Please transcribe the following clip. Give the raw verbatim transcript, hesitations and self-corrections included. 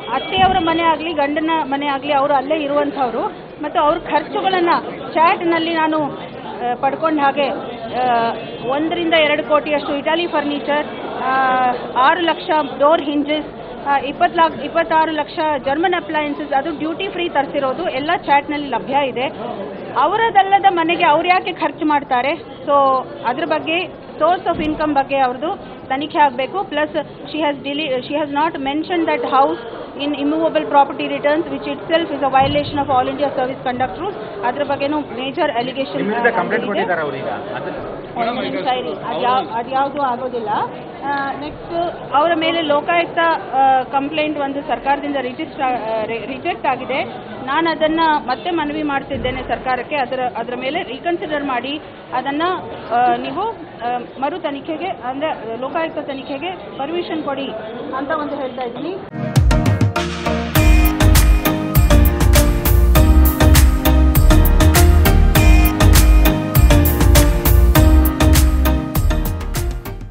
ಅತ್ತೆಯವರ ಮನೆ ಆಗಲಿ ಗಂಡನ ಮನೆ ಆಗಲಿ ಅವರು ಅಲ್ಲೇ ಇರುವಂಥವ್ರು ಮತ್ತು ಅವ್ರ ಖರ್ಚುಗಳನ್ನು ಚಾಟ್ನಲ್ಲಿ ನಾನು ಪಡ್ಕೊಂಡು ಹಾಗೆ ಒಂದರಿಂದ ಎರಡು ಕೋಟಿಯಷ್ಟು ಇಟಾಲಿ ಫರ್ನಿಚರ್, ಆರು ಲಕ್ಷ ಡೋರ್ ಹಿಂಜಸ್, ಇಪ್ಪತ್ತು ಲಾಕ್ ಇಪ್ಪತ್ತಾರು ಲಕ್ಷ ಜರ್ಮನ್ ಅಪ್ಲಯನ್ಸಸ್, ಅದು ಡ್ಯೂಟಿ ಫ್ರೀ ತರಿಸಿರೋದು ಎಲ್ಲ ಚಾಟ್ನಲ್ಲಿ ಲಭ್ಯ ಇದೆ. ಅವರದಲ್ಲದ ಮನೆಗೆ ಅವ್ರು ಯಾಕೆ ಖರ್ಚು ಮಾಡ್ತಾರೆ, ಸೊ ಅದ್ರ ಬಗ್ಗೆ ಸೋರ್ಸ್ ಆಫ್ ಇನ್ಕಮ್ ಬಗ್ಗೆ ಅವ್ರದ್ದು ತನಿಖೆ ಆಗಬೇಕು. ಪ್ಲಸ್ ಶಿ ಹ್ಯಾಸ್ ಡಿಲಿ she has not mention that house in immovable property returns which itself is a violation of All India Service Conduct Rules. ಅದ್ರ ಬಗ್ಗೆನೂ ಮೇಜರ್ ಅಲಿಗೇಷನ್ ಅದ್ಯಾವ ಅದ್ಯಾವುದೂ ಆಗೋದಿಲ್ಲ. ನೆಕ್ಸ್ಟ್ ಅವರ ಮೇಲೆ ಲೋಕಾಯುಕ್ತ ಕಂಪ್ಲೇಂಟ್ ಒಂದು ಸರ್ಕಾರದಿಂದ ರಿಜಿಸ್ಟರ್ ರಿಜೆಕ್ಟ್ ಆಗಿದೆ. ನಾನು ಅದನ್ನು ಮತ್ತೆ ಮನವಿ ಮಾಡ್ತಿದ್ದೇನೆ ಸರ್ಕಾರಕ್ಕೆ, ಅದರ ಅದರ ಮೇಲೆ ರೀಕನ್ಸಿಡರ್ ಮಾಡಿ ಅದನ್ನು ನೀವು ಮರು ತನಿಖೆಗೆ ಅಂದರೆ ಲೋಕಾಯುಕ್ತ ತನಿಖೆಗೆ ಪರ್ಮಿಷನ್ ಕೊಡಿ ಅಂತ ಒಂದು ಹೇಳ್ತಾ ಇದ್ದೀನಿ.